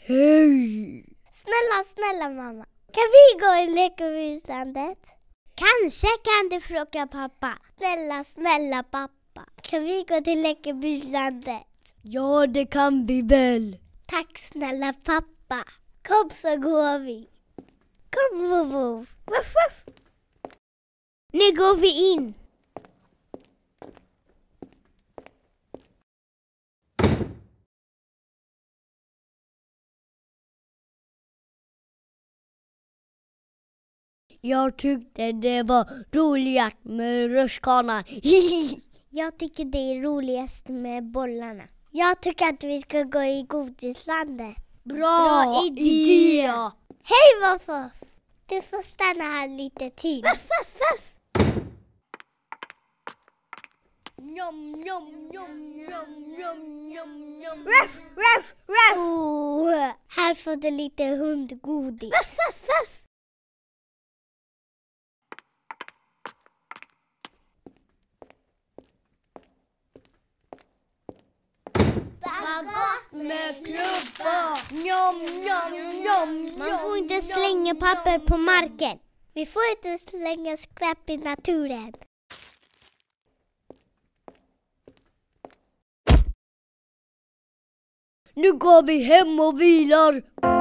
Hej! Snälla mamma. Kan vi gå och leka med islandet? Kanske kan du fråga pappa. Snälla pappa. Kan vi gå till Lekebyslandet? Ja, det kan vi väl. Tack snälla pappa. Kom så går vi. Kom Vovo. Ruff, ruff. Nu går vi in. Jag tyckte det var roligast med rutschkanan. Jag tycker det är roligast med bollarna. Jag tycker att vi ska gå i godislandet. Bra idé! Hej Voff! Du får stanna här lite till. Voff! Njom, njom, njom, njom, njom, njom, njom. Ruff, ruff, ruff! Oh, här får du lite hundgodis. Voff! Vad gott med klubba! Njom, njom, njom, Man får inte slänga papper på marken. Vi får inte slänga skräp i naturen. Nu går vi hem och vilar.